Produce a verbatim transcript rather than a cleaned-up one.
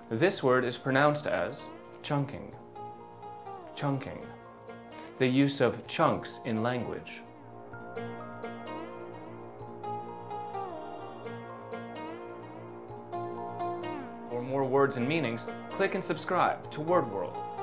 This word is pronounced as chunking. Chunking. The use of chunks in language. For more words and meanings, click and subscribe to Word World.